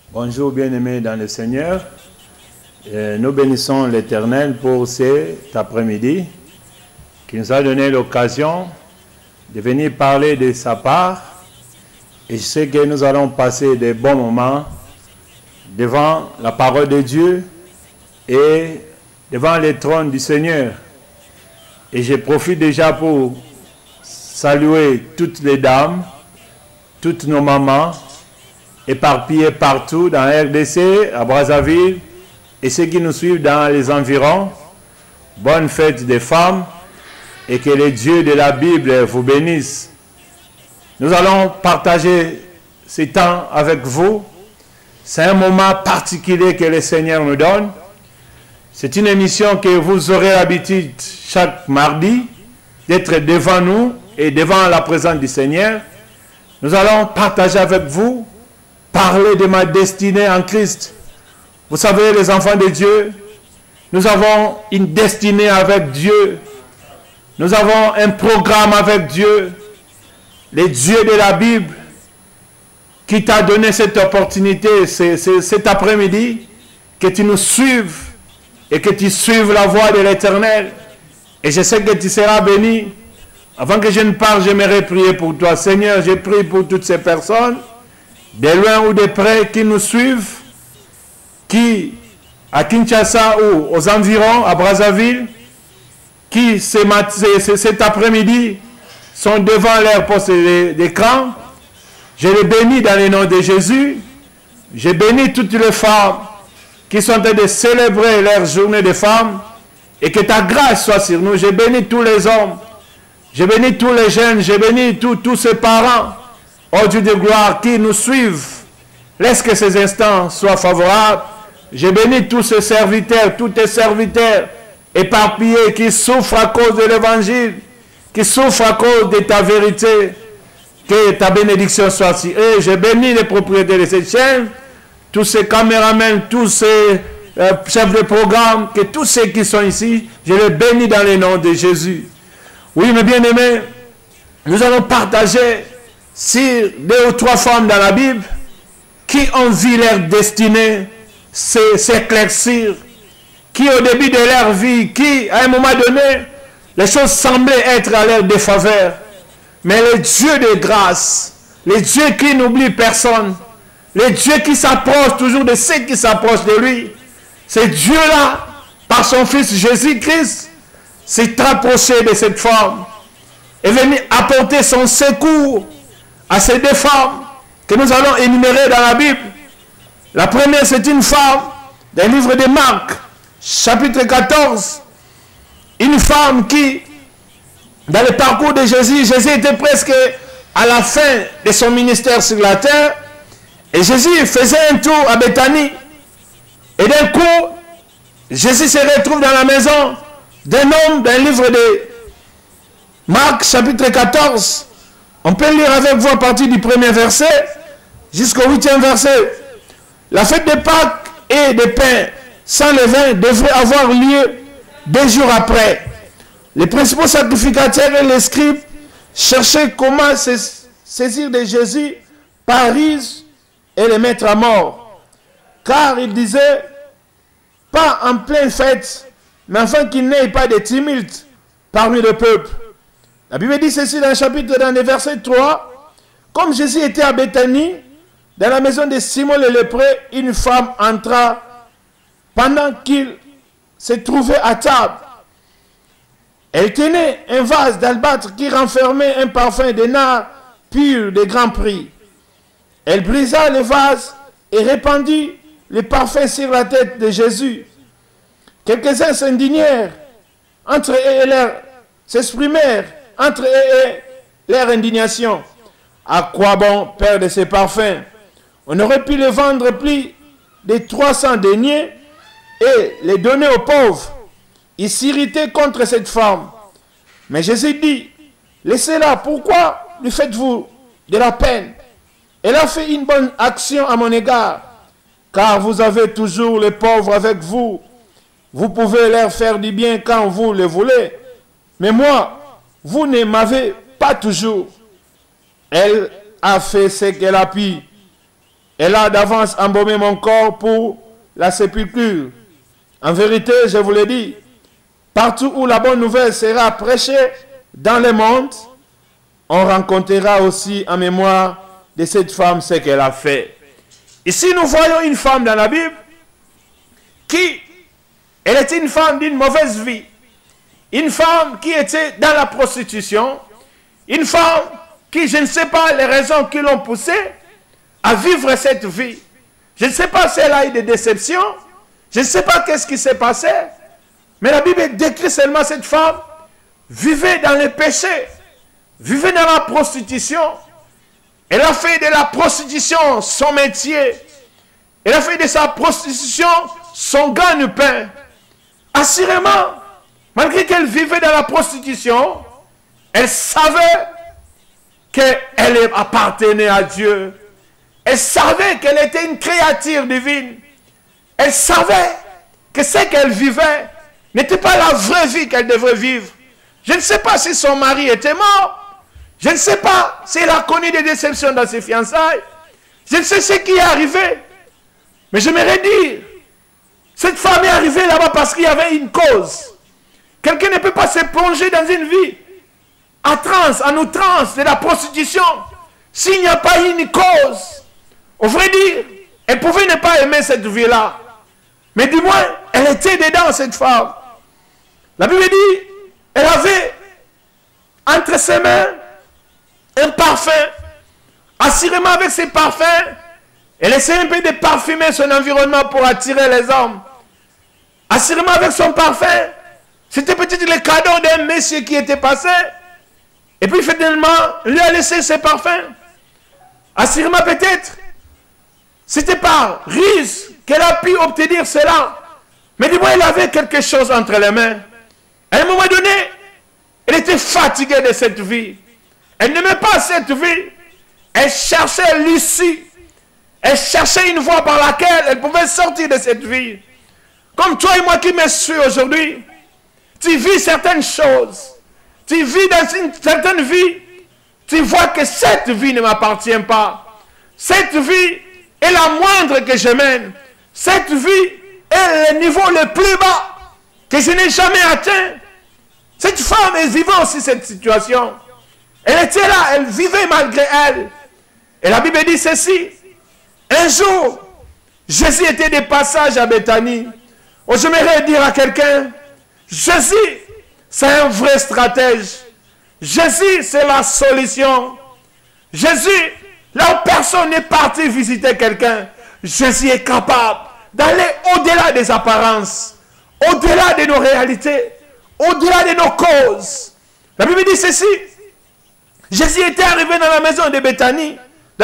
Bonjour bien-aimés dans le Seigneur. Nous bénissons l'Éternel pour cet après-midi qui nous a donné l'occasion de venir parler de sa part. Et je sais que nous allons passer des bons moments devant la parole de Dieu et devant le trône du Seigneur. Et je profite déjà pour saluer toutes les dames, toutes nos mamans, éparpillées partout dans la RDC, à Brazzaville, et ceux qui nous suivent dans les environs. Bonne fête des femmes, et que le Dieu de la Bible vous bénisse. Nous allons partager ce temps avec vous. C'est un moment particulier que le Seigneur nous donne. C'est une émission que vous aurez l'habitude chaque mardi d'être devant nous et devant la présence du Seigneur. Nous allons partager avec vous, parler de ma destinée en Christ. Vous savez, les enfants de Dieu, nous avons une destinée avec Dieu. Nous avons un programme avec Dieu. Le Dieu de la Bible qui t'a donné cette opportunité cet après-midi, que tu nous suives et que tu suives la voie de l'Éternel. Et je sais que tu seras béni. Avant que je ne parle, j'aimerais prier pour toi. Seigneur, je prie pour toutes ces personnes, de loin ou de près, qui nous suivent, qui, à Kinshasa ou aux environs, à Brazzaville, qui cet après-midi sont devant leur poste d'écran. Je les bénis dans le nom de Jésus. Je bénis toutes les femmes qui sont en train de célébrer leur journée de femmes et que ta grâce soit sur nous. Je bénis tous les hommes. Je bénis tous les jeunes. Je bénis tous ces parents, ô Dieu de gloire, qui nous suivent. Laisse que ces instants soient favorables. Je bénis tous ces serviteurs, tous tes serviteurs éparpillés qui souffrent à cause de l'évangile, qui souffrent à cause de ta vérité. Que ta bénédiction soit sur eux. Je bénis les propriétaires de cette chaîne, tous ces caméramans, tous ces chefs de programme, que tous ceux qui sont ici, je les bénis dans le nom de Jésus. Oui, mes bien-aimés, nous allons partager sur 2 ou 3 femmes dans la Bible qui ont vu leur destinée s'éclaircir, qui au début de leur vie, qui à un moment donné, les choses semblaient être à leur défaveur. Mais le Dieu de grâce, le Dieu qui n'oublie personne, le Dieu qui s'approche toujours de ceux qui s'approchent de lui, ce Dieu-là, par son Fils Jésus-Christ, s'est approché de cette femme, est venu apporter son secours à ces 2 femmes que nous allons énumérer dans la Bible. La première, c'est une femme d'un livre de Marc, chapitre 14, une femme qui, dans le parcours de Jésus, Jésus était presque à la fin de son ministère sur la terre. Et Jésus faisait un tour à Béthanie. Et d'un coup, Jésus se retrouve dans la maison d'un homme d'un livre de Marc, chapitre 14. On peut lire avec vous à partir du 1er verset jusqu'au 8e verset. La fête de Pâques et des pains sans levain devrait avoir lieu 2 jours après. Les principaux sacrificateurs et les scribes cherchaient comment se saisir de Jésus par ruse et le mettre à mort. Car ils disaient, pas en pleine fête, mais afin qu'il n'ait pas de tumulte parmi le peuple. La Bible dit ceci dans le chapitre, dans le verset 3. Comme Jésus était à Béthanie, dans la maison de Simon le lépreux, une femme entra pendant qu'il se trouvait à table. Elle tenait un vase d'albâtre qui renfermait un parfum de nard pur de grand prix. Elle brisa le vase et répandit le parfum sur la tête de Jésus. Quelques-uns s'indignèrent, entre eux et leur s'exprimèrent, entre eux et leur indignation. À quoi bon perdre ces parfums? On aurait pu les vendre plus de 300 deniers et les donner aux pauvres. Il s'irritait contre cette femme. Mais Jésus dit, laissez-la, pourquoi lui faites-vous de la peine? Elle a fait une bonne action à mon égard, car vous avez toujours les pauvres avec vous. Vous pouvez leur faire du bien quand vous le voulez. Mais moi, vous ne m'avez pas toujours. Elle a fait ce qu'elle a pu. Elle a d'avance embaumé mon corps pour la sépulture. En vérité, je vous le dis, partout où la bonne nouvelle sera prêchée dans le monde, on rencontrera aussi en mémoire de cette femme ce qu'elle a fait. Ici, nous voyons une femme dans la Bible qui, elle était une femme d'une mauvaise vie. Une femme qui était dans la prostitution. Une femme qui, je ne sais pas les raisons qui l'ont poussée à vivre cette vie. Je ne sais pas si elle a eu des déceptions. Je ne sais pas qu'est-ce qui s'est passé. Mais la Bible décrit seulement cette femme vivait dans le péché, vivait dans la prostitution. Elle a fait de la prostitution son métier. Elle a fait de sa prostitution son gagne-pain. Assurément, malgré qu'elle vivait dans la prostitution, elle savait qu'elle appartenait à Dieu. Elle savait qu'elle était une créature divine. Elle savait que ce qu'elle vivait n'était pas la vraie vie qu'elle devait vivre. Je ne sais pas si son mari était mort. Je ne sais pas s'il a connu des déceptions dans ses fiançailles. Je ne sais ce qui est arrivé. Mais j'aimerais dire, cette femme est arrivée là-bas parce qu'il y avait une cause. Quelqu'un ne peut pas se plonger dans une vie en outrance de la prostitution s'il n'y a pas une cause. Au vrai dire, elle pouvait ne pas aimer cette vie-là. Mais du moins, elle était dedans, cette femme. La Bible dit, elle avait entre ses mains un parfum. Assurément, avec ces parfums, elle essayait un peu de parfumer son environnement pour attirer les hommes. Assurément, avec son parfum, c'était peut-être le cadeau d'un monsieur qui était passé. Et puis, finalement, lui a laissé ses parfums. Assurément, peut-être, c'était par ruse qu'elle a pu obtenir cela. Mais du moins, elle avait quelque chose entre les mains. À un moment donné, elle était fatiguée de cette vie. Elle n'aimait pas cette vie. Elle cherchait l'issue. Elle cherchait une voie par laquelle elle pouvait sortir de cette vie. Comme toi et moi qui me suis aujourd'hui, tu vis certaines choses. Tu vis dans une certaine vie. Tu vois que cette vie ne m'appartient pas. Cette vie est la moindre que je mène. Cette vie est le niveau le plus bas que je n'ai jamais atteint. Cette femme, elle vivait aussi cette situation. Elle était là, elle vivait malgré elle. Et la Bible dit ceci. Un jour, Jésus était de passage à Béthanie. Oh, j'aimerais dire à quelqu'un, Jésus, c'est un vrai stratège. Jésus, c'est la solution. Jésus, là où personne n'est parti visiter quelqu'un, Jésus est capable d'aller au-delà des apparences, au-delà de nos réalités, au-delà de nos causes. La Bible dit ceci. Jésus était arrivé dans la maison de Béthanie, dans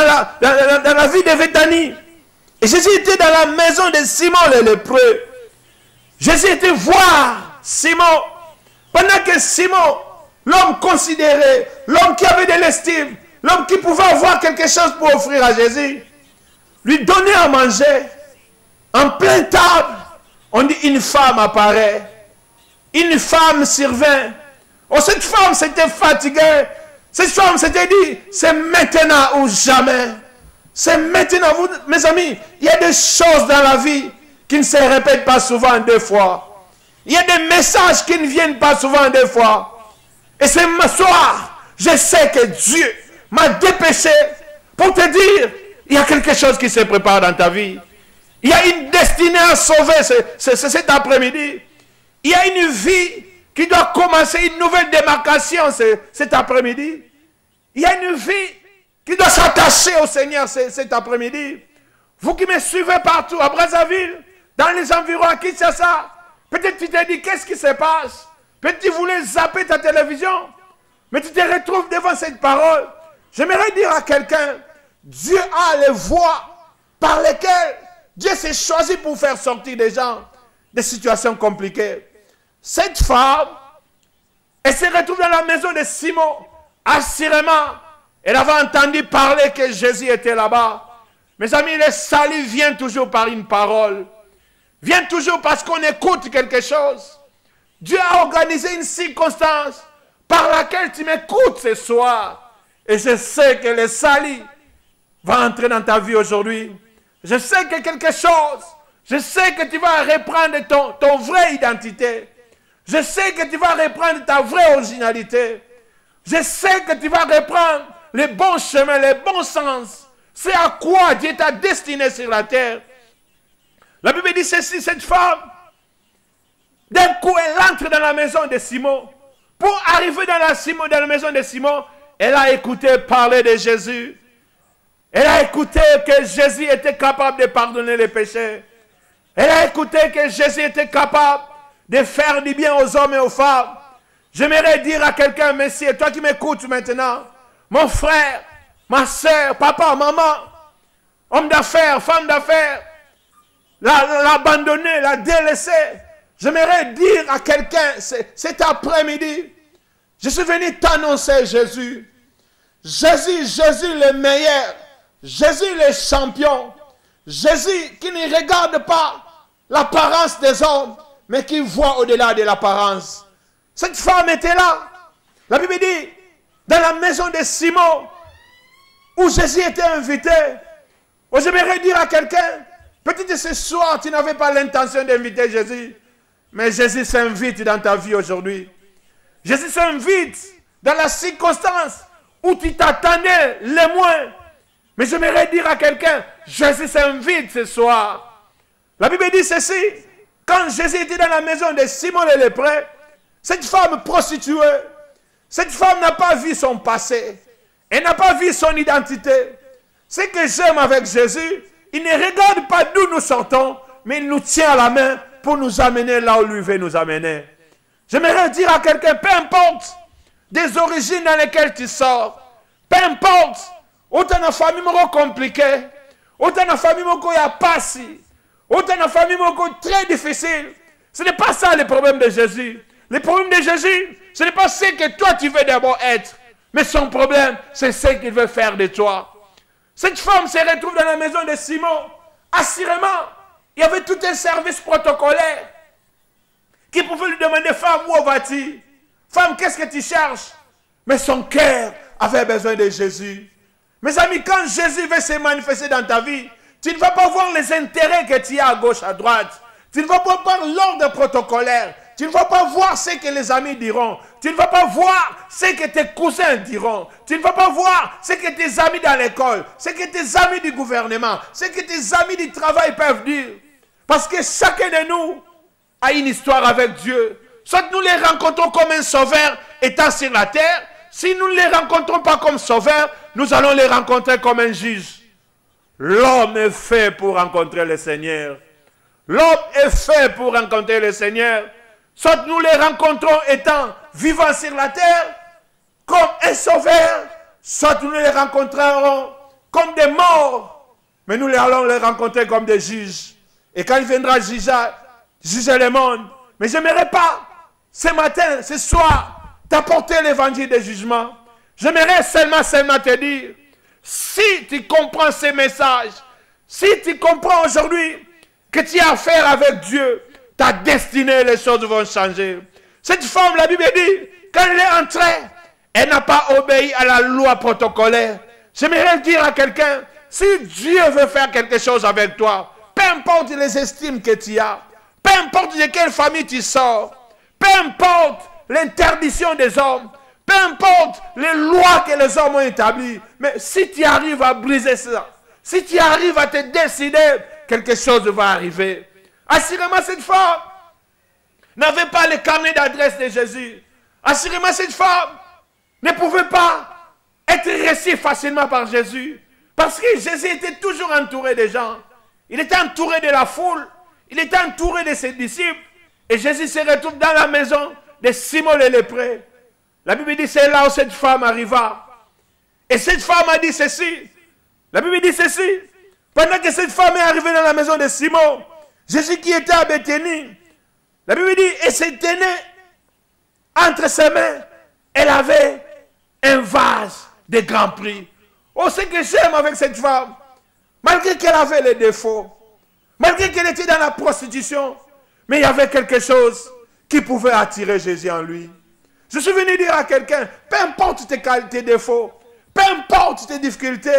la ville de Béthanie. Et Jésus était dans la maison de Simon le lépreux. Jésus était voir Simon. Pendant que Simon, l'homme considéré, l'homme qui avait de l'estime, l'homme qui pouvait avoir quelque chose pour offrir à Jésus, lui donnait à manger. En pleine table, on dit une femme apparaît. Une femme survint. Oh, cette femme s'était fatiguée. Cette femme s'était dit, c'est maintenant ou jamais. C'est maintenant. Vous, mes amis, il y a des choses dans la vie qui ne se répètent pas souvent deux fois. Il y a des messages qui ne viennent pas souvent deux fois. Et ce soir, je sais que Dieu m'a dépêché pour te dire, il y a quelque chose qui se prépare dans ta vie. Il y a une destinée à sauver cet après-midi. Il y a une vie qui doit commencer, une nouvelle démarcation cet après-midi. Il y a une vie qui doit s'attacher au Seigneur cet après-midi. Vous qui me suivez partout, à Brazzaville, dans les environs, à Kinshasa, peut-être tu te dis, qu'est-ce qui se passe? Peut-être tu voulais zapper ta télévision, mais tu te retrouves devant cette parole. J'aimerais dire à quelqu'un, Dieu a les voies par lesquelles Dieu s'est choisi pour faire sortir des gens des situations compliquées. Cette femme, elle se retrouve dans la maison de Simon. Assurément, elle avait entendu parler que Jésus était là-bas. Mes amis, le salut vient toujours par une parole. Vient toujours parce qu'on écoute quelque chose. Dieu a organisé une circonstance par laquelle tu m'écoutes ce soir. Et je sais que le salut va entrer dans ta vie aujourd'hui. Je sais que quelque chose, je sais que tu vas reprendre ton vraie identité. Je sais que tu vas reprendre ta vraie originalité. Je sais que tu vas reprendre les bons chemins, les bons sens. C'est à quoi Dieu t'a destiné sur la terre. La Bible dit ceci, cette femme, d'un coup, elle entre dans la maison de Simon. Pour arriver dans la maison de Simon, elle a écouté parler de Jésus. Elle a écouté que Jésus était capable de pardonner les péchés. Elle a écouté que Jésus était capable de faire du bien aux hommes et aux femmes. J'aimerais dire à quelqu'un, Messie, toi qui m'écoutes maintenant, mon frère, ma soeur, papa, maman, homme d'affaires, femme d'affaires, l'abandonné, la délaissé. J'aimerais dire à quelqu'un, cet après-midi, je suis venu t'annoncer Jésus. Jésus le meilleur. Jésus le champion. Jésus qui ne regarde pas l'apparence des hommes, mais qui voit au-delà de l'apparence. Cette femme était là. La Bible dit, dans la maison de Simon, où Jésus était invité. J'aimerais dire à quelqu'un, peut-être ce soir, tu n'avais pas l'intention d'inviter Jésus, mais Jésus s'invite dans ta vie aujourd'hui. Jésus s'invite dans la circonstance où tu t'attendais le moins. Mais j'aimerais dire à quelqu'un, Jésus s'invite ce soir. La Bible dit ceci, quand Jésus était dans la maison de Simon le lépreux, cette femme prostituée, cette femme n'a pas vu son passé, elle n'a pas vu son identité. Ce que j'aime avec Jésus, il ne regarde pas d'où nous sortons, mais il nous tient à la main pour nous amener là où lui veut nous amener. J'aimerais dire à quelqu'un, peu importe des origines dans lesquelles tu sors, peu importe, autant la famille est compliquée, autant la famille est pas si, autant la famille est très difficile. Ce n'est pas ça le problème de Jésus. Le problème de Jésus, ce n'est pas ce que toi tu veux d'abord être, mais son problème, c'est ce qu'il veut faire de toi. Cette femme se retrouve dans la maison de Simon. Assurément, il y avait tout un service protocolaire qui pouvait lui demander, femme, où vas-tu? Femme, qu'est-ce que tu cherches? Mais son cœur avait besoin de Jésus. Mes amis, quand Jésus veut se manifester dans ta vie, tu ne vas pas voir les intérêts que tu as à gauche, à droite. Tu ne vas pas voir l'ordre protocolaire. Tu ne vas pas voir ce que les amis diront. Tu ne vas pas voir ce que tes cousins diront. Tu ne vas pas voir ce que tes amis dans l'école, ce que tes amis du gouvernement, ce que tes amis du travail peuvent dire. Parce que chacun de nous a une histoire avec Dieu. Soit nous les rencontrons comme un sauveur étant sur la terre. Si nous ne les rencontrons pas comme sauveur, nous allons les rencontrer comme un juge. L'homme est fait pour rencontrer le Seigneur. L'homme est fait pour rencontrer le Seigneur. Soit nous les rencontrons étant vivants sur la terre, comme un sauveur, soit nous les rencontrerons comme des morts, mais nous allons les rencontrer comme des juges. Et quand il viendra juger le monde, mais je n'aimerais pas, ce matin, ce soir, t'apporter l'évangile de jugement. J'aimerais seulement te dire, si tu comprends ces messages, si tu comprends aujourd'hui que tu as affaire avec Dieu, ta destinée, les choses vont changer. Cette femme, la Bible dit, quand elle est entrée, elle n'a pas obéi à la loi protocolaire. J'aimerais dire à quelqu'un, si Dieu veut faire quelque chose avec toi, peu importe les estimes que tu as, peu importe de quelle famille tu sors, peu importe l'interdiction des hommes, peu importe les lois que les hommes ont établies, mais si tu arrives à briser ça, si tu arrives à te décider, quelque chose va arriver. Assurément, cette femme n'avait pas le carnet d'adresse de Jésus. Assurément, cette femme ne pouvait pas être reçue facilement par Jésus. Parce que Jésus était toujours entouré de gens. Il était entouré de la foule. Il était entouré de ses disciples. Et Jésus se retrouve dans la maison de Simon le lépreux. La Bible dit, c'est là où cette femme arriva. Et cette femme a dit ceci. La Bible dit ceci. Pendant que cette femme est arrivée dans la maison de Simon, Jésus qui était à Béthanie, la Bible dit, et se tenait entre ses mains, elle avait un vase de grand prix. Oh, ce que j'aime avec cette femme, malgré qu'elle avait les défauts, malgré qu'elle était dans la prostitution, mais il y avait quelque chose qui pouvait attirer Jésus en lui. Je suis venu dire à quelqu'un, peu importe tes qualités, défauts, peu importe tes difficultés,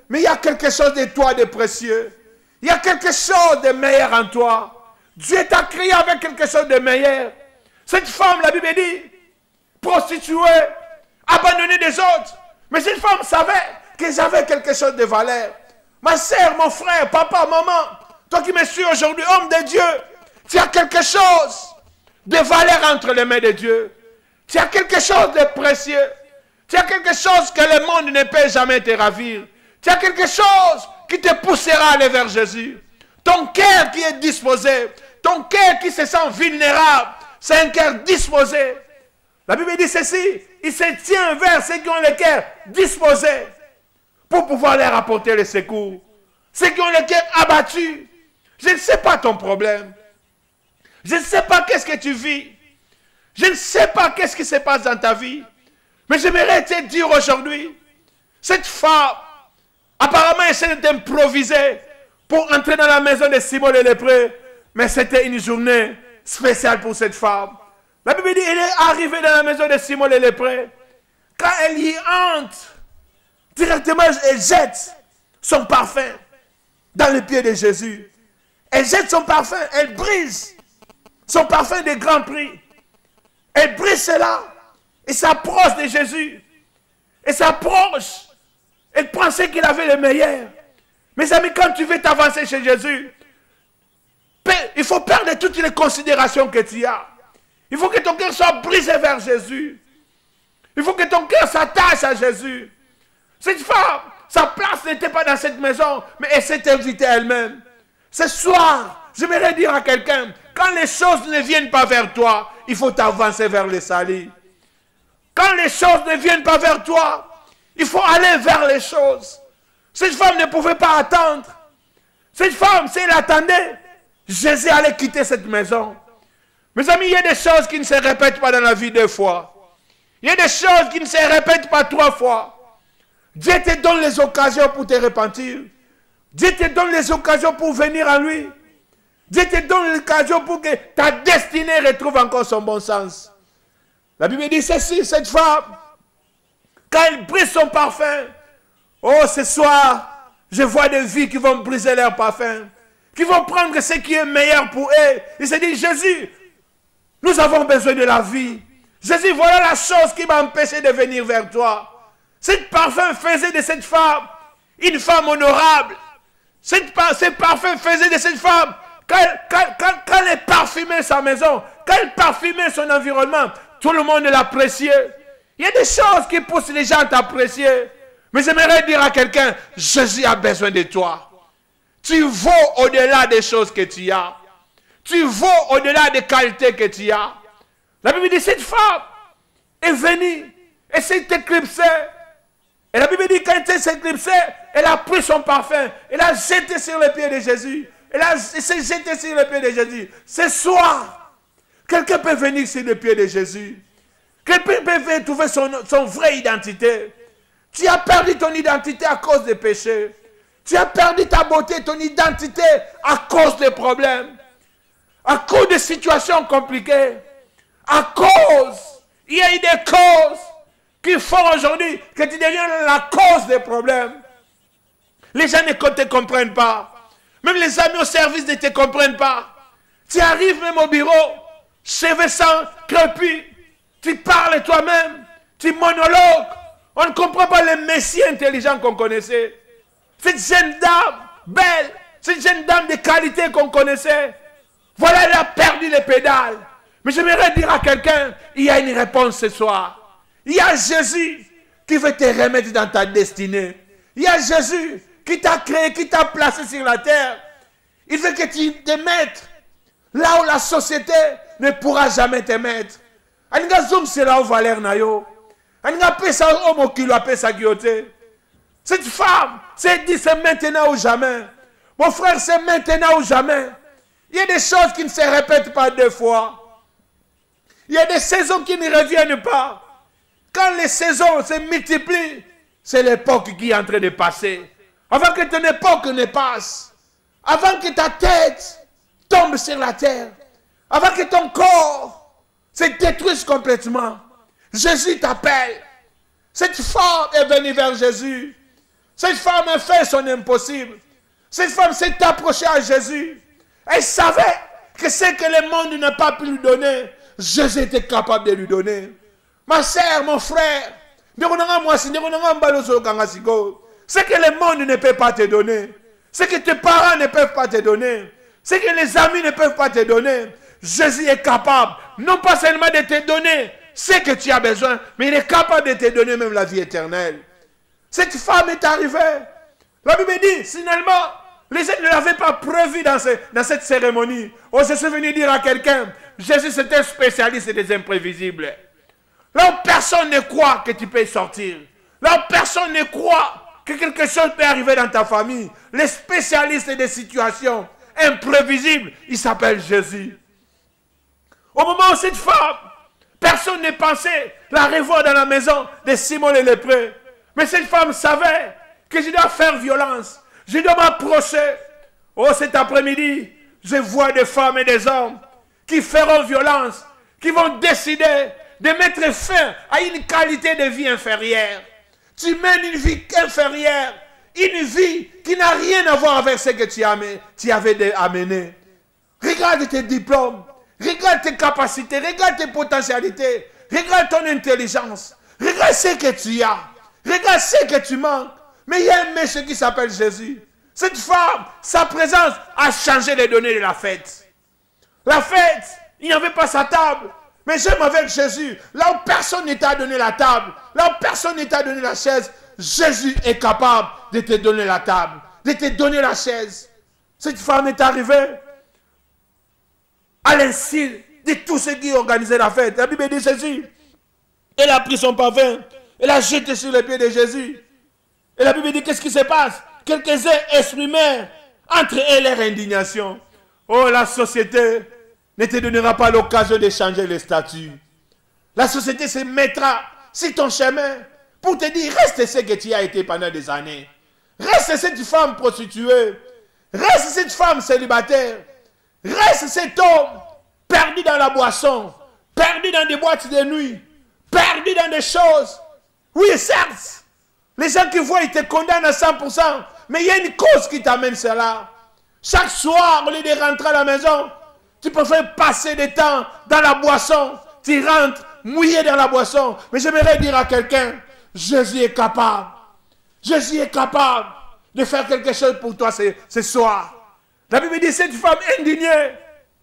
mais il y a quelque chose de toi de précieux. Il y a quelque chose de meilleur en toi. Dieu t'a créé avec quelque chose de meilleur. Cette femme, la Bible dit, prostituée, abandonnée des autres. Mais cette femme savait que j'avais quelque chose de valeur. Ma soeur, mon frère, papa, maman, toi qui me suis aujourd'hui, homme de Dieu, tu as quelque chose de valeur entre les mains de Dieu. Tu as quelque chose de précieux. Tu as quelque chose que le monde ne peut jamais te ravir. Tu as quelque chose qui te poussera à aller vers Jésus. Ton cœur qui est disposé, ton cœur qui se sent vulnérable, c'est un cœur disposé. La Bible dit ceci, il se tient vers ceux qui ont le cœur disposé pour pouvoir leur apporter le secours. Ceux qui ont le cœur abattu. Je ne sais pas ton problème. Je ne sais pas qu'est-ce que tu vis. Je ne sais pas qu'est-ce qui se passe dans ta vie. Mais j'aimerais te dire aujourd'hui, cette femme, apparemment, essaie d'improviser pour entrer dans la maison de Simon le lépreux. Mais c'était une journée spéciale pour cette femme. La Bible dit, elle est arrivée dans la maison de Simon le lépreux. Quand elle y entre, directement, elle jette son parfum dans les pieds de Jésus. Elle jette son parfum, elle brise son parfum de grand prix. Elle brise cela et s'approche de Jésus. Elle s'approche. Elle pensait qu'il avait le meilleur. Mes amis, quand tu veux t'avancer chez Jésus, il faut perdre toutes les considérations que tu as. Il faut que ton cœur soit brisé vers Jésus. Il faut que ton cœur s'attache à Jésus. Cette femme, sa place n'était pas dans cette maison, mais elle s'est invitée elle-même. Ce soir, j'aimerais dire à quelqu'un, quand les choses ne viennent pas vers toi, il faut t'avancer vers le salut. Quand les choses ne viennent pas vers toi, il faut aller vers les choses. Cette femme ne pouvait pas attendre. Cette femme, si elle attendait, Jésus allait quitter cette maison. Mes amis, il y a des choses qui ne se répètent pas dans la vie deux fois. Il y a des choses qui ne se répètent pas trois fois. Dieu te donne les occasions pour te repentir. Dieu te donne les occasions pour venir à lui. Dieu te donne l'occasion pour que ta destinée retrouve encore son bon sens. La Bible dit ceci, cette femme, quand elle brise son parfum, oh, ce soir, je vois des vies qui vont briser leur parfum, qui vont prendre ce qui est meilleur pour eux. Ils se disent, Jésus, nous avons besoin de la vie. Jésus, voilà la chose qui m'a empêché de venir vers toi. Cet parfum faisait de cette femme une femme honorable. Ce parfum faisait de cette femme, quand elle parfumait sa maison, quand elle parfumait son environnement, tout le monde l'appréciait. Il y a des choses qui poussent les gens à t'apprécier. Mais j'aimerais dire à quelqu'un, Jésus a besoin de toi. Tu vaux au-delà des choses que tu as. Tu vaux au-delà des qualités que tu as. La Bible dit, cette femme est venue et s'est éclipsée. Et la Bible dit, quand elle s'est éclipsée, elle a pris son parfum, elle a jeté sur les pieds de Jésus. Elle s'est jetée sur les pieds de Jésus. Ce soir, quelqu'un peut venir sur les pieds de Jésus. Quelqu'un peut trouver son vraie identité. Tu as perdu ton identité à cause des péchés. Tu as perdu ta beauté, ton identité à cause des problèmes. À cause de situations compliquées. À cause, il y a eu des causes qui font aujourd'hui que tu deviens la cause des problèmes. Les gens ne te comprennent pas. Même les amis au service ne te comprennent pas. Tu arrives même au bureau, cheveux sans crépus. Tu parles toi-même. Tu monologues. On ne comprend pas le messie intelligent qu'on connaissait. Cette jeune dame belle, cette jeune dame de qualité qu'on connaissait. Voilà, elle a perdu les pédales. Mais j'aimerais dire à quelqu'un, il y a une réponse ce soir. Il y a Jésus qui veut te remettre dans ta destinée. Il y a Jésus qui t'a créé, qui t'a placé sur la terre. Il veut que tu te mettes là où la société ne pourra jamais te mettre. Anga zoom sera au valeur nayo. Anga pesa homo kilo pesa guilloté. Cette femme s'est dit c'est maintenant ou jamais. Mon frère, c'est maintenant ou jamais. Il y a des choses qui ne se répètent pas deux fois. Il y a des saisons qui ne reviennent pas. Quand les saisons se multiplient, c'est l'époque qui est en train de passer. Avant que ton époque ne passe, avant que ta tête tombe sur la terre, avant que ton corps se détruise complètement, Jésus t'appelle. Cette femme est venue vers Jésus. Cette femme a fait son impossible. Cette femme s'est approchée à Jésus. Elle savait que ce que le monde n'a pas pu lui donner, Jésus était capable de lui donner. Ma sœur, mon frère, ce que le monde ne peut pas te donner, ce que tes parents ne peuvent pas te donner, ce que les amis ne peuvent pas te donner, Jésus est capable, non pas seulement de te donner ce que tu as besoin, mais il est capable de te donner même la vie éternelle. Cette femme est arrivée. La Bible dit, finalement, les gens ne l'avaient pas prévu dans cette cérémonie. On se souvient dire à quelqu'un, Jésus c'était un spécialiste des imprévisibles. Là où personne ne croit que tu peux sortir. Là où personne ne croit que quelque chose peut arriver dans ta famille. Les spécialistes des situations imprévisibles, il s'appelle Jésus. Au moment où cette femme, personne ne pensait la revoir dans la maison de Simon le lépreux. Mais cette femme savait que je dois faire violence. Je dois m'approcher. Oh, cet après-midi, je vois des femmes et des hommes qui feront violence, qui vont décider de mettre fin à une qualité de vie inférieure. Tu mènes une vie inférieure, une vie qui n'a rien à voir avec ce que tu avais amené. Regarde tes diplômes, regarde tes capacités, regarde tes potentialités, regarde ton intelligence, regarde ce que tu as, regarde ce que tu manques. Mais il y a un monsieur qui s'appelle Jésus. Cette femme, sa présence a changé les données de la fête. La fête, il n'y avait pas sa table. Mais j'aime avec Jésus, là où personne ne t'a donné la table, là où personne ne t'a donné la chaise, Jésus est capable de te donner la table, de te donner la chaise. Cette femme est arrivée à l'insu de tous ceux qui organisaient la fête. La Bible dit Jésus, elle a pris son parfum, elle a jeté sur les pieds de Jésus. Et la Bible dit qu'est-ce qui se passe? Quelques-uns exprimèrent entre eux leur indignation. Oh, la société ne te donnera pas l'occasion de changer les statuts. La société se mettra sur ton chemin pour te dire reste ce que tu as été pendant des années. Reste cette femme prostituée. Reste cette femme célibataire. Reste cet homme perdu dans la boisson, perdu dans des boîtes de nuit, perdu dans des choses. Oui, certes, les gens qui voient, ils te condamnent à 100%, mais il y a une cause qui t'amène cela. Chaque soir, au lieu de rentrer à la maison, tu préfères passer des temps dans la boisson. Tu rentres mouillé dans la boisson. Mais j'aimerais dire à quelqu'un, Jésus est capable. Jésus est capable de faire quelque chose pour toi ce soir. La Bible dit, cette femme indignée,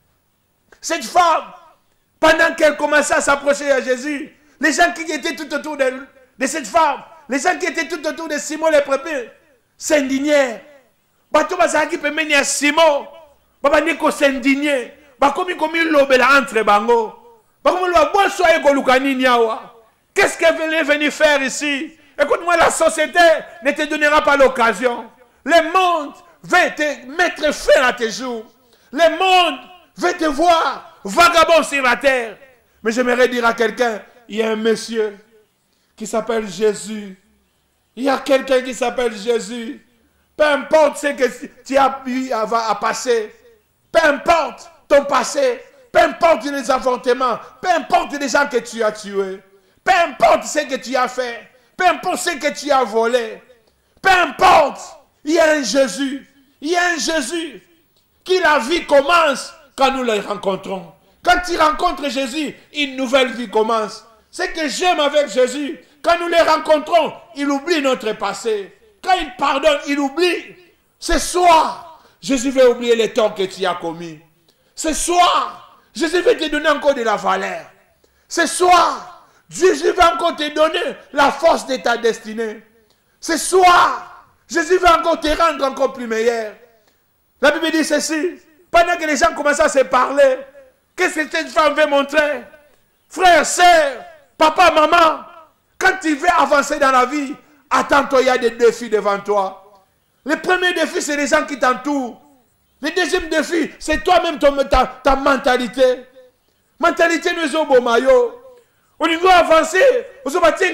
cette femme, pendant qu'elle commençait à s'approcher à Jésus, les gens qui étaient tout autour de cette femme, les gens qui étaient tout autour de Simon le prépuce, s'indignèrent. Bato bazaki peut mener à Simon, baba niko s'indigner, bakomi komi lobela entre bango, bakomi lo bon soye kolukani niawa. Qu'est-ce qu'elle est venue faire ici? Écoute-moi, la société ne te donnera pas l'occasion. Le monde veut te mettre fin à tes jours. Le monde veut te voir vagabond sur la terre. Mais j'aimerais dire à quelqu'un, il y a un monsieur qui s'appelle Jésus. Il y a quelqu'un qui s'appelle Jésus. Peu importe ce que tu as eu à passer, peu importe ton passé, peu importe les avortements, peu importe les gens que tu as tués, peu importe ce que tu as fait, peu importe ce que tu as volé, peu importe, il y a un Jésus. Il y a un Jésus qui la vie commence quand nous le rencontrons. Quand tu rencontres Jésus, une nouvelle vie commence. Ce que j'aime avec Jésus, quand nous le rencontrons, il oublie notre passé. Quand il pardonne, il oublie. Ce soir, Jésus veut oublier les torts que tu as commis. Ce soir, Jésus veut te donner encore de la valeur. Ce soir, Jésus veut encore te donner la force de ta destinée. Ce soir, Jésus veut encore te rendre encore plus meilleur. La Bible dit ceci. Pendant que les gens commencent à se parler, qu'est-ce que cette femme veut montrer? Frère, sœur, papa, maman, quand tu veux avancer dans la vie, attends-toi, il y a des défis devant toi. Le premier défi, c'est les gens qui t'entourent. Le deuxième défi, c'est toi-même ta mentalité. Mentalité nous est au maillot. On doit avancer. Tu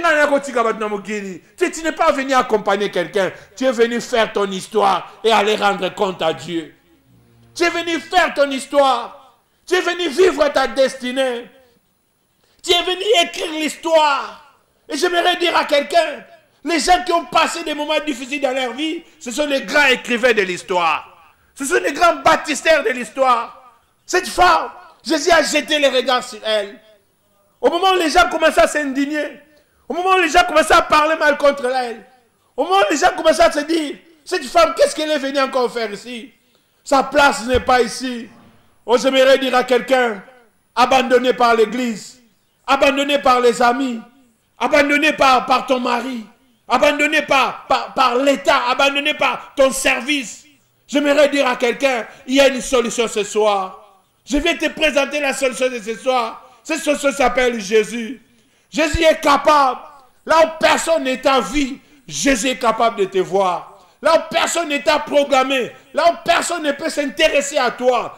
n'es pas venu accompagner quelqu'un. Tu es venu faire ton histoire et aller rendre compte à Dieu. Tu es venu faire ton histoire. Tu es venu vivre ta destinée. Tu es venu écrire l'histoire. Et j'aimerais dire à quelqu'un, Les gens qui ont passé des moments difficiles dans leur vie, ce sont les grands écrivains de l'histoire. Ce sont les grands baptistères de l'histoire. Cette femme, Jésus a jeté les regards sur elle. Au moment où les gens commençaient à s'indigner, au moment où les gens commençaient à parler mal contre elle, au moment où les gens commençaient à se dire, cette femme, qu'est-ce qu'elle est venue encore faire ici? Sa place n'est pas ici. Oh, j'aimerais dire à quelqu'un, abandonné par l'église, abandonné par les amis, abandonné par ton mari, abandonné par l'État, abandonné par ton service. J'aimerais dire à quelqu'un, il y a une solution ce soir. Je vais te présenter la solution de ce soir. Cette solution s'appelle Jésus. Jésus est capable. Là où personne n'est en vie, Jésus est capable de te voir. Là où personne n'est à programmer, là où personne ne peut s'intéresser à toi,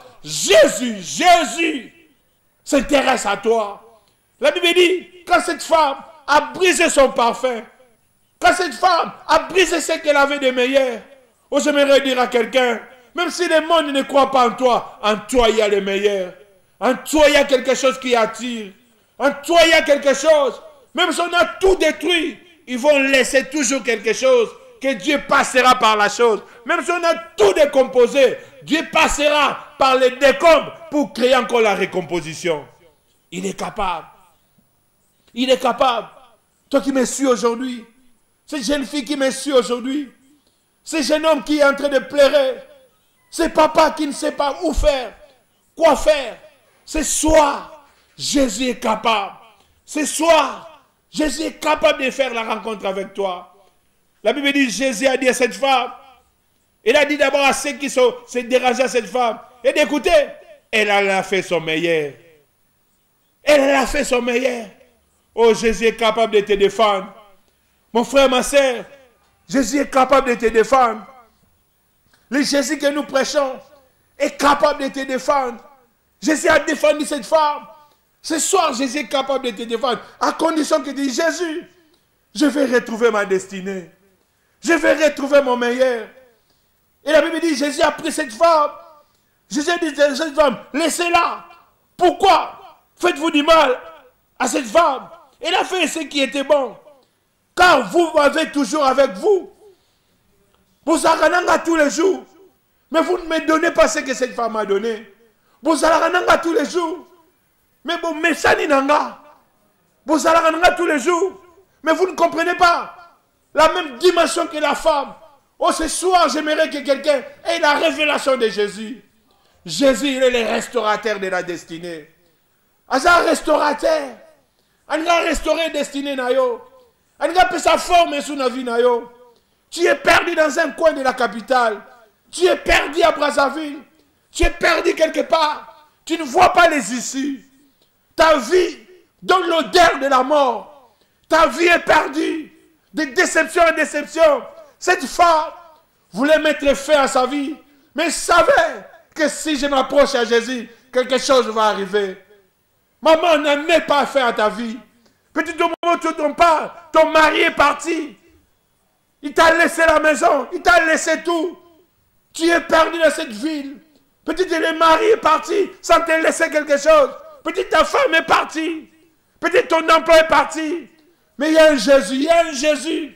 Jésus s'intéresse à toi. La Bible dit, quand cette femme a brisé son parfum, quand cette femme a brisé ce qu'elle avait de meilleur, oh, j'aimerais dire à quelqu'un, même si le monde ne croit pas en toi il y a le meilleur. En toi il y a quelque chose qui attire. En toi il y a quelque chose. Même si on a tout détruit, ils vont laisser toujours quelque chose. Que Dieu passera par la chose. Même si on a tout décomposé, Dieu passera par les décombres pour créer encore la récomposition. Il est capable. Il est capable. Toi qui me suis aujourd'hui, cette jeune fille qui me suit aujourd'hui, ce jeune homme qui est en train de pleurer, ce papa qui ne sait pas où faire, quoi faire. Ce soir, Jésus est capable. Ce soir, Jésus est capable de faire la rencontre avec toi. La Bible dit, Jésus a dit à cette femme, il a dit d'abord à ceux qui s'est dérangés à cette femme, et d'écouter, elle a fait son meilleur. Elle a fait son meilleur. Oh, Jésus est capable de te défendre. Mon frère, ma soeur, Jésus est capable de te défendre. Le Jésus que nous prêchons est capable de te défendre. Jésus a défendu cette femme. Ce soir, Jésus est capable de te défendre, à condition que tu dis, Jésus, je vais retrouver ma destinée. Je vais retrouver mon meilleur. Et la Bible dit, Jésus a pris cette femme. Jésus a dit à cette femme, laissez-la. Pourquoi faites-vous du mal à cette femme? Elle a fait ce qui était bon. Car vous m'avez toujours avec vous. Vous avez tous les jours. Mais vous ne me donnez pas ce que cette femme m'a donné. Vous avez tous les jours. Mais bon, mais ça n'est pas. Vous avez tous les jours. Mais vous ne comprenez pas la même dimension que la femme. Oh, ce soir, j'aimerais que quelqu'un ait la révélation de Jésus. Jésus, il est le restaurateur de la destinée. Il un restaurateur. Il va restaurer la destinée. Il va faire sa forme sur la vie. Tu es perdu dans un coin de la capitale. Tu es perdu à Brazzaville. Tu es perdu quelque part. Tu ne vois pas les issues. Ta vie donne l'odeur de la mort. Ta vie est perdue. De déception en déception. Cette femme voulait mettre fin à sa vie. Mais savait que si je m'approche à Jésus, quelque chose va arriver. Maman, n'en est pas fait à ta vie. Petit au moment où tu t'en parles, ton mari est parti. Il t'a laissé la maison. Il t'a laissé tout. Tu es perdu dans cette ville. Peut-être le mari est parti sans te laisser quelque chose. Peut-être ta femme est partie. Peut-être ton emploi est parti. Mais il y a un Jésus, il y a un Jésus.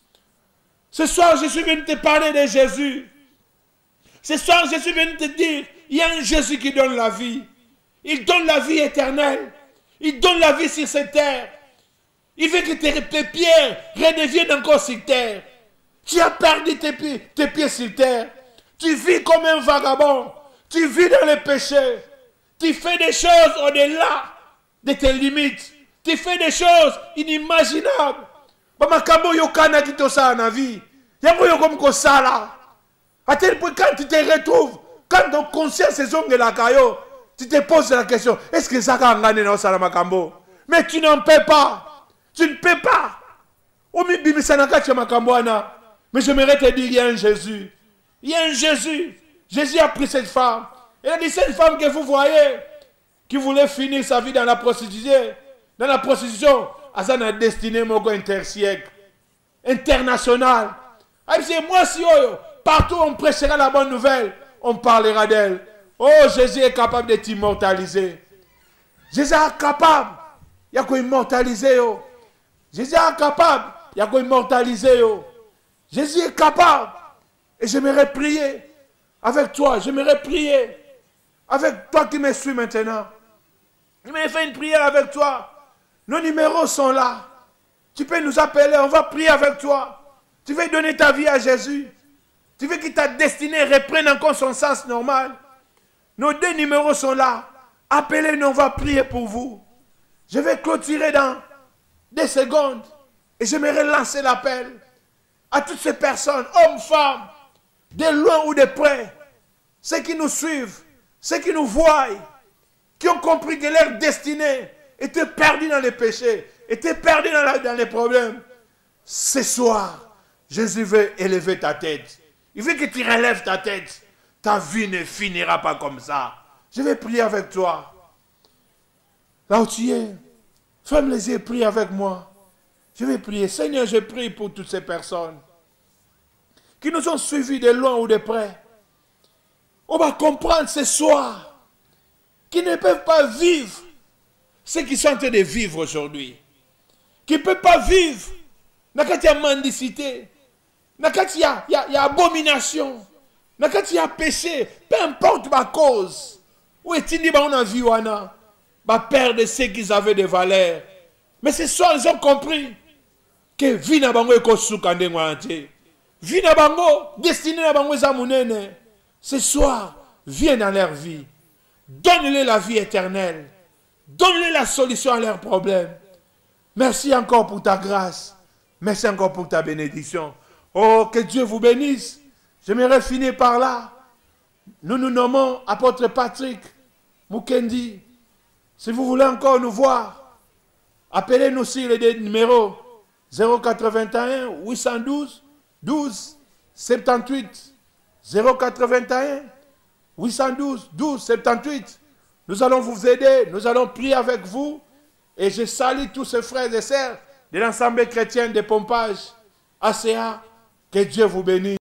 Ce soir, je suis venu te parler de Jésus. Ce soir, je suis venu te dire, il y a un Jésus qui donne la vie. Il donne la vie éternelle. Il donne la vie sur cette terre. Il veut que tes pieds redeviennent encore sur terre. Tu as perdu tes pieds sur terre. Tu vis comme un vagabond. Tu vis dans le péché. Tu fais des choses au-delà de tes limites. Tu fais des choses inimaginables. Bamakambo yokana kitosa na vie. Yango yokom ko sala. À tel point quand tu te retrouves, quand ton conscience est zongue la kayo, tu te poses la question, est-ce que ça va ngane na sala makambo? Mais tu n'en peux pas. Tu ne peux pas. Omi bimisanaka che makambo ana. Mais j'aimerais te dire, il y a un Jésus. Il y a un Jésus. Jésus a pris cette femme. Il a dit, cette femme que vous voyez, qui voulait finir sa vie dans la prostitution, à sa destinée moko intersiècle, internationale. Moi, si partout on prêchera la bonne nouvelle, on parlera d'elle. Oh, Jésus est capable de t'immortaliser. Jésus est capable. Il y a quoi immortaliser. Jésus est capable il y a quoi immortaliser. Jésus est capable. Et j'aimerais prier avec toi. J'aimerais prier avec toi qui me suis maintenant. J'aimerais faire une prière avec toi. Nos numéros sont là. Tu peux nous appeler, on va prier avec toi. Tu veux donner ta vie à Jésus. Tu veux que ta destinée reprenne encore son sens normal. Nos 2 numéros sont là. Appelez-nous, on va prier pour vous. Je vais clôturer dans des secondes. Et j'aimerais lancer l'appel à toutes ces personnes, hommes, femmes, de loin ou de près, ceux qui nous suivent, ceux qui nous voient, qui ont compris que leur destinée était perdue dans les péchés, était perdue dans les problèmes. Ce soir, Jésus veut élever ta tête. Il veut que tu relèves ta tête. Ta vie ne finira pas comme ça. Je vais prier avec toi. Là où tu es, ferme les yeux, prie avec moi. Je vais prier. Seigneur, je prie pour toutes ces personnes qui nous ont suivis de loin ou de près. On va comprendre ce soir qu'ils ne peuvent pas vivre ce qu'ils sont en train de vivre aujourd'hui. Qu'ils ne peuvent pas vivre. Quand il y a mendicité, quand il y a abomination, quand il y a péché, peu importe ma cause. Où est-il dit qu'on a vu, on a perdre ce qu'ils avaient de valeur. Mais ce soir, ils ont compris que vie na bango ekosuka ndengo ante. Vie na bango, destinée na bango zamunene. Ce soir, viens dans leur vie. Donne-les la vie éternelle. Donne-les la solution à leurs problèmes. Merci encore pour ta grâce. Merci encore pour ta bénédiction. Oh, que Dieu vous bénisse. J'aimerais finir par là. Nous nous nommons apôtre Patrick Mukendi. Si vous voulez encore nous voir, appelez-nous sur les numéros 081 812 12 78 081 812 12 78. Nous allons vous aider, nous allons prier avec vous. Et je salue tous ces frères et sœurs de l'Assemblée chrétienne de Pompage, ACA. Que Dieu vous bénisse.